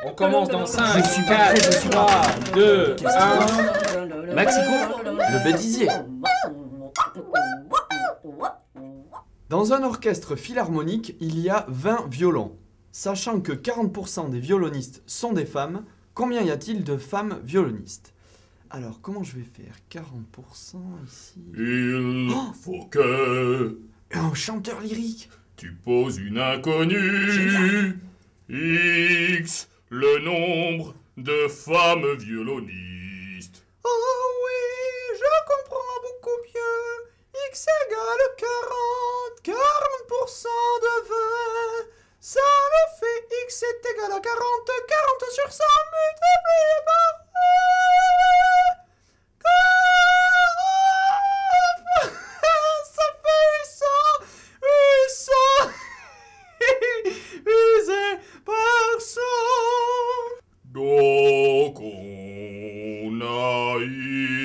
On commence dans 5, Je suis pas prêt, je suis 3, 2, 1. Mexico, le bêtisier. Dans un orchestre philharmonique, il y a 20 violons. Sachant que 40% des violonistes sont des femmes, combien y a-t-il de femmes violonistes? Alors, comment je vais faire? 40% ici... Il faut que Un chanteur lyrique. tu poses une inconnue. X, le nombre de femmes violonistes. Oh oui, je comprends beaucoup mieux. X égale 40, 40% de 20. Ça le fait X est égal à 40, 40 sur 100 multiplié par 1. Ça fait 800, 800 divisé par 100. Donc on a